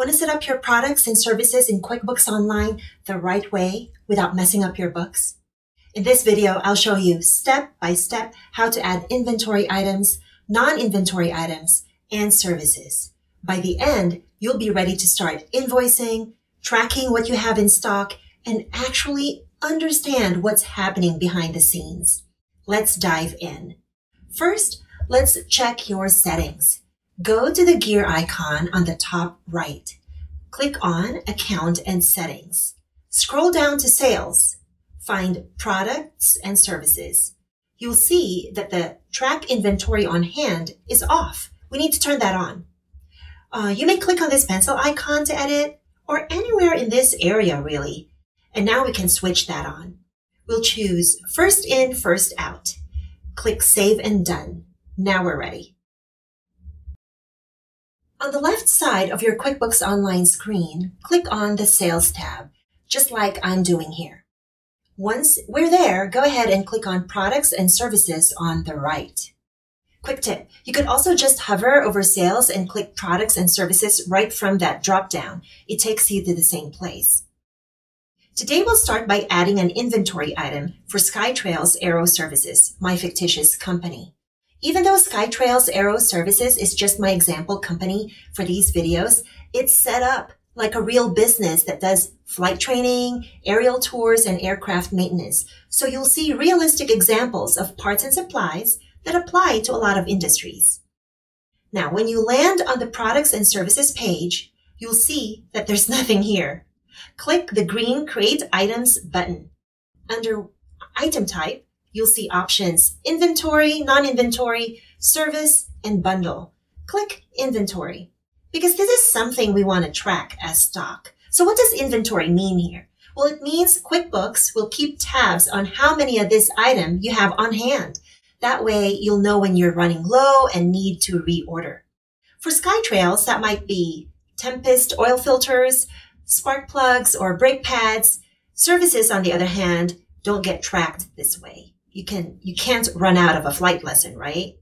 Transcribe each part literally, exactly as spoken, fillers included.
Want to set up your products and services in QuickBooks Online the right way without messing up your books? In this video, I'll show you step by step how to add inventory items, non-inventory items, and services. By the end, you'll be ready to start invoicing, tracking what you have in stock, and actually understand what's happening behind the scenes. Let's dive in. First, let's check your settings. Go to the gear icon on the top right. Click on Account and Settings. Scroll down to Sales. Find Products and Services. You'll see that the Track Inventory on Hand is off. We need to turn that on. Uh, you may click on this pencil icon to edit, or anywhere in this area, really. And now we can switch that on. We'll choose First In, First Out. Click Save and Done. Now we're ready. On the left side of your QuickBooks Online screen, click on the Sales tab, just like I'm doing here. Once we're there, go ahead and click on Products and Services on the right. Quick tip, you could also just hover over Sales and click Products and Services right from that drop-down. It takes you to the same place. Today we'll start by adding an inventory item for SkyTrails Aero Services, my fictitious company. Even though SkyTrails Aero Services is just my example company for these videos, it's set up like a real business that does flight training, aerial tours, and aircraft maintenance. So you'll see realistic examples of parts and supplies that apply to a lot of industries. Now, when you land on the Products and Services page, you'll see that there's nothing here. Click the green Create Items button. Under Item Type, you'll see options Inventory, Non-Inventory, Service, and Bundle. Click Inventory, because this is something we want to track as stock. So what does inventory mean here? Well, it means QuickBooks will keep tabs on how many of this item you have on hand. That way, you'll know when you're running low and need to reorder. For SkyTrails, that might be Tempest oil filters, spark plugs, or brake pads. Services, on the other hand, don't get tracked this way. You can, you can't run out of a flight lesson, right?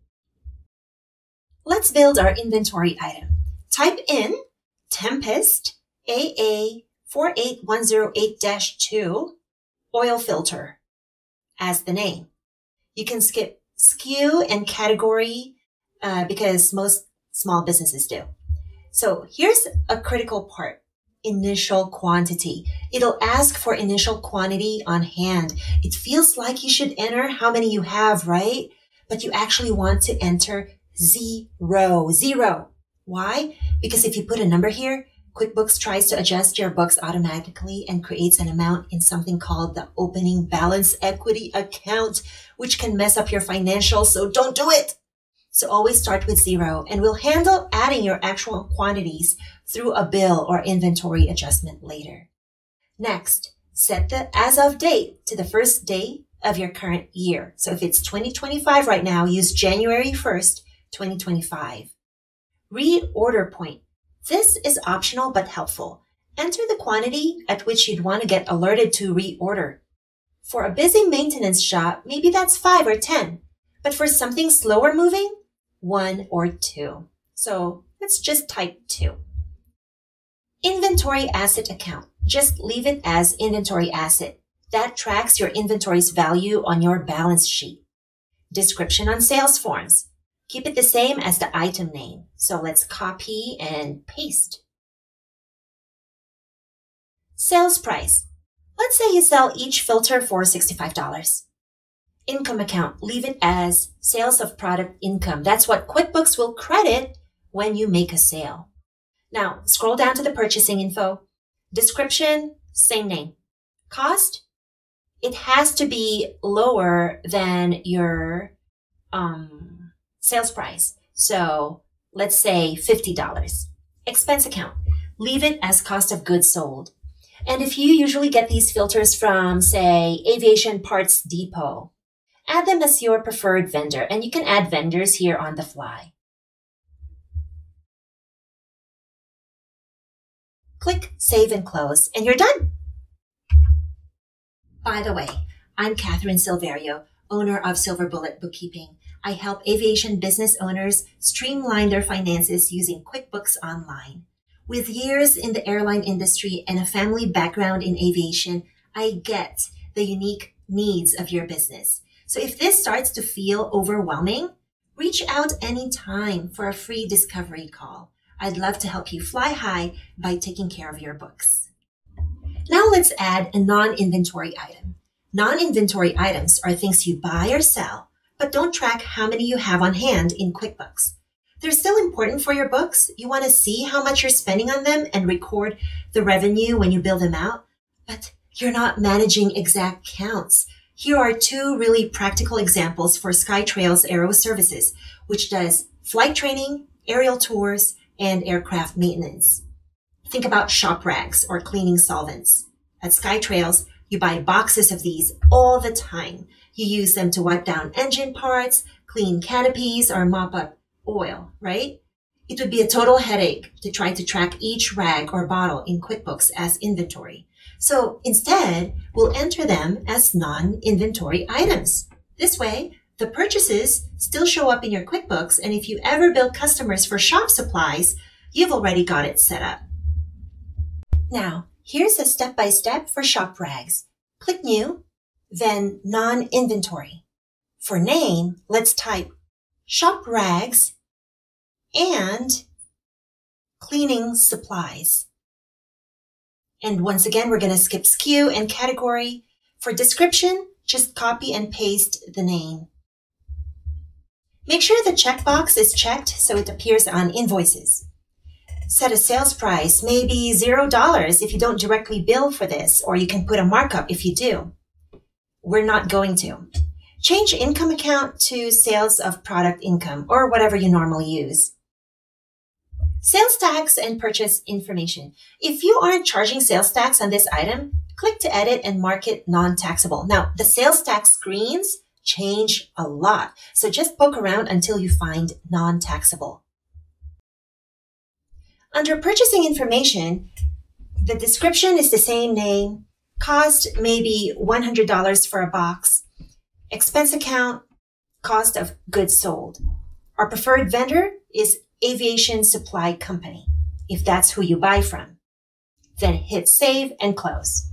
Let's build our inventory item. Type in Tempest A A four eight one zero eight dash two oil filter as the name. You can skip S K U and category uh, because most small businesses do. So here's a critical part. Initial quantity. It'll ask for initial quantity on hand. It feels like you should enter how many you have, right? But you actually want to enter zero. Zero. Why? Because if you put a number here, QuickBooks tries to adjust your books automatically and creates an amount in something called the opening balance equity account, which can mess up your financials, so don't do it. So always start with zero, and we'll handle adding your actual quantities through a bill or inventory adjustment later. Next, set the as of date to the first day of your current year. So if it's twenty twenty-five right now, use January first, twenty twenty-five. Reorder point. This is optional but helpful. Enter the quantity at which you'd want to get alerted to reorder. For a busy maintenance shop, maybe that's five or ten. But for something slower moving, one or two. So let's just type two. Inventory asset account. Just leave it as inventory asset. That tracks your inventory's value on your balance sheet. Description on sales forms. Keep it the same as the item name. So let's copy and paste. Sales price. Let's say you sell each filter for sixty-five dollars. Income account, leave it as sales of product income. That's what QuickBooks will credit when you make a sale. Now, scroll down to the purchasing info. Description, same name. Cost, it has to be lower than your um, sales price. So let's say fifty dollars. Expense account, leave it as cost of goods sold. And if you usually get these filters from, say, Aviation Parts Depot, add them as your preferred vendor, and you can add vendors here on the fly. Click Save and Close, and you're done. By the way, I'm Catherine Silverio, owner of Silver Bullet Bookkeeping. I help aviation business owners streamline their finances using QuickBooks Online. With years in the airline industry and a family background in aviation, I get the unique needs of your business. So if this starts to feel overwhelming, reach out anytime for a free discovery call. I'd love to help you fly high by taking care of your books. Now let's add a non-inventory item. Non-inventory items are things you buy or sell, but don't track how many you have on hand in QuickBooks. They're still important for your books. You want to see how much you're spending on them and record the revenue when you bill them out, but you're not managing exact counts. Here are two really practical examples for SkyTrails Aero Services, which does flight training, aerial tours, and aircraft maintenance. Think about shop rags or cleaning solvents. At SkyTrails, you buy boxes of these all the time. You use them to wipe down engine parts, clean canopies, or mop up oil, right? It would be a total headache to try to track each rag or bottle in QuickBooks as inventory. So instead, we'll enter them as non-inventory items. This way, the purchases still show up in your QuickBooks, and if you ever bill customers for shop supplies, you've already got it set up. Now, here's a step-by-step for shop rags. Click New, then Non-Inventory. For name, let's type Shop Rags and Cleaning Supplies. And once again, we're going to skip S K U and category. For description, just copy and paste the name. Make sure the checkbox is checked so it appears on invoices. Set a sales price, maybe zero dollars if you don't directly bill for this, or you can put a markup if you do. We're not going to. Change income account to sales of product income, or whatever you normally use. Sales tax and purchase information. If you aren't charging sales tax on this item, click to edit and mark it non-taxable. Now, the sales tax screens change a lot, so just poke around until you find non-taxable. Under purchasing information, the description is the same name, cost maybe one hundred dollars for a box, expense account, cost of goods sold. Our preferred vendor is Aviation Supply Company, if that's who you buy from. Then hit save and close.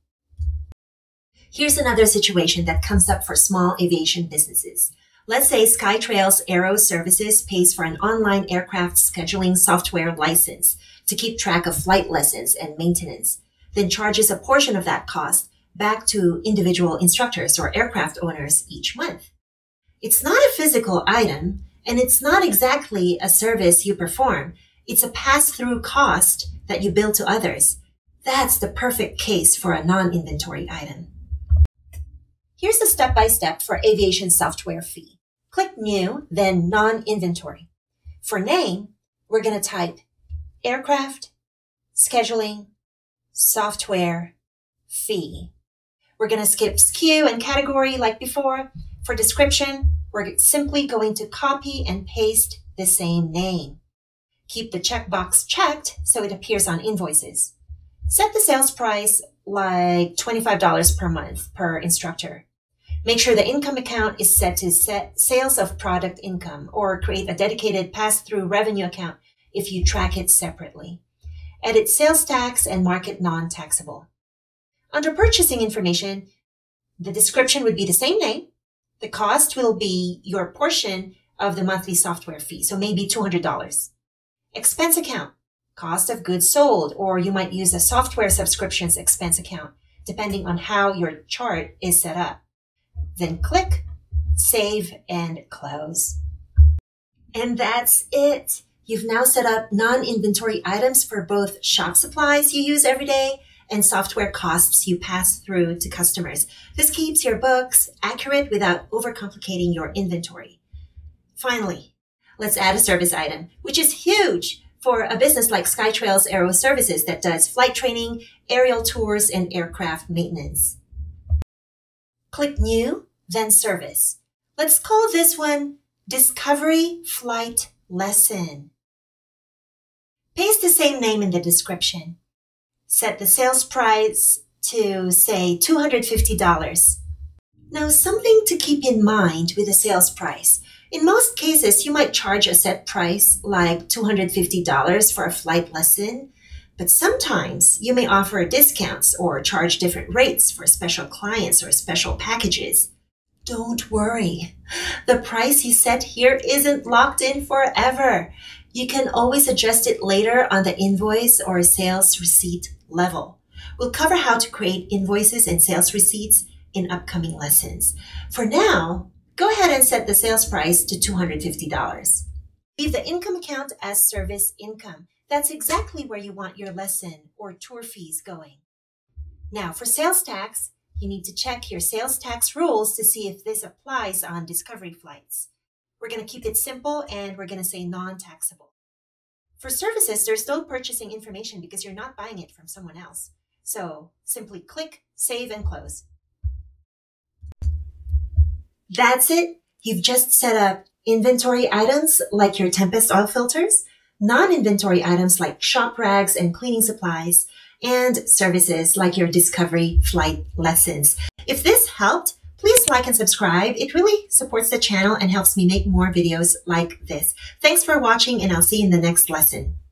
Here's another situation that comes up for small aviation businesses. Let's say SkyTrails Aero Services pays for an online aircraft scheduling software license to keep track of flight lessons and maintenance, then charges a portion of that cost back to individual instructors or aircraft owners each month. It's not a physical item, and it's not exactly a service you perform. It's a pass-through cost that you bill to others. That's the perfect case for a non-inventory item. Here's the step-by-step for aviation software fee. Click New, then Non-Inventory. For name, we're going to type Aircraft, Scheduling, Software, Fee. We're going to skip S K U and category like before. For description, we're simply going to copy and paste the same name. Keep the checkbox checked so it appears on invoices. Set the sales price like twenty-five dollars per month per instructor. Make sure the income account is set to set sales of product income, or create a dedicated pass-through revenue account if you track it separately. Edit sales tax and mark it non-taxable. Under purchasing information, the description would be the same name. The cost will be your portion of the monthly software fee, so maybe two hundred dollars. Expense account, cost of goods sold, or you might use a software subscriptions expense account, depending on how your chart is set up. Then click, save, and close. And that's it. You've now set up non-inventory items for both shop supplies you use every day and software costs you pass through to customers. This keeps your books accurate without overcomplicating your inventory. Finally, let's add a service item, which is huge for a business like SkyTrails Aero Services that does flight training, aerial tours, and aircraft maintenance. Click New, then Service. Let's call this one Discovery Flight Lesson. Paste the same name in the description. Set the sales price to, say, two hundred fifty dollars. Now, something to keep in mind with the sales price. In most cases, you might charge a set price like two hundred fifty dollars for a flight lesson, but sometimes you may offer discounts or charge different rates for special clients or special packages. Don't worry. The price you set here isn't locked in forever. You can always adjust it later on the invoice or sales receipt level. We'll cover how to create invoices and sales receipts in upcoming lessons. For now, go ahead and set the sales price to two hundred fifty dollars. Leave the income account as service income. That's exactly where you want your lesson or tour fees going. Now, for sales tax, you need to check your sales tax rules to see if this applies on discovery flights. We're going to keep it simple and we're going to say non-taxable. For services, there's no purchasing information because you're not buying it from someone else. So simply click, save, and close. That's it. You've just set up inventory items like your Tempest oil filters, non-inventory items like shop rags and cleaning supplies, and services like your discovery flight lessons. If this helped, please like and subscribe. It really supports the channel and helps me make more videos like this. Thanks for watching, and I'll see you in the next lesson.